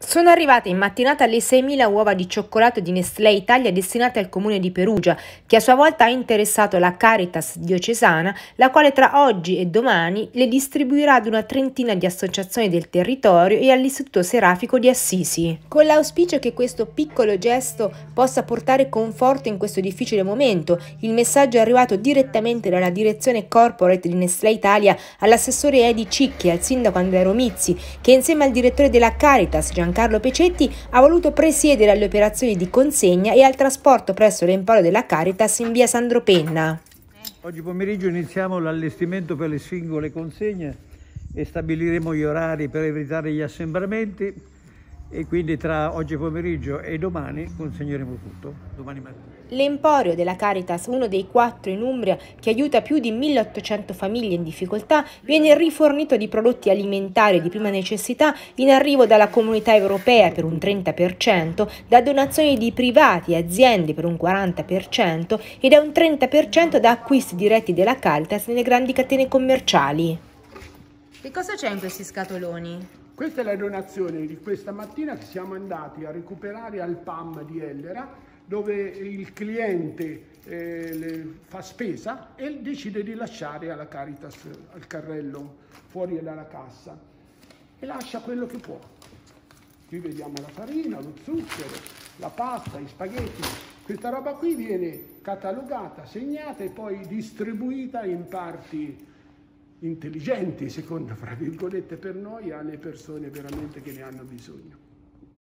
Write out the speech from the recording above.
Sono arrivate in mattinata le 6.000 uova di cioccolato di Nestlé Italia destinate al comune di Perugia, che a sua volta ha interessato la Caritas diocesana, la quale tra oggi e domani le distribuirà ad una trentina di associazioni del territorio e all'Istituto Serafico di Assisi. Con l'auspicio che questo piccolo gesto possa portare conforto in questo difficile momento, il messaggio è arrivato direttamente dalla direzione corporate di Nestlé Italia all'assessore Edi Cicchi e al sindaco Andrea Romizzi, che insieme al direttore della Caritas Giancarlo Pecetti ha voluto presiedere alle operazioni di consegna e al trasporto presso l'Emporo della Caritas in via Sandro Penna. Oggi pomeriggio iniziamo l'allestimento per le singole consegne e stabiliremo gli orari per evitare gli assembramenti e quindi tra oggi pomeriggio e domani consegneremo tutto, domani mattina. L'Emporio della Caritas, uno dei 4 in Umbria che aiuta più di 1.800 famiglie in difficoltà, viene rifornito di prodotti alimentari di prima necessità in arrivo dalla Comunità Europea per un 30%, da donazioni di privati e aziende per un 40% e da un 30% da acquisti diretti della Caritas nelle grandi catene commerciali. Che cosa c'è in questi scatoloni? Questa è la donazione di questa mattina che siamo andati a recuperare al PAM di Ellera, dove il cliente fa spesa e decide di lasciare alla Caritas, al carrello fuori dalla cassa, e lascia quello che può. Qui vediamo la farina, lo zucchero, la pasta, i spaghetti. Questa roba qui viene catalogata, segnata e poi distribuita in parti intelligenti, secondo, fra virgolette, per noi, alle persone veramente che ne hanno bisogno.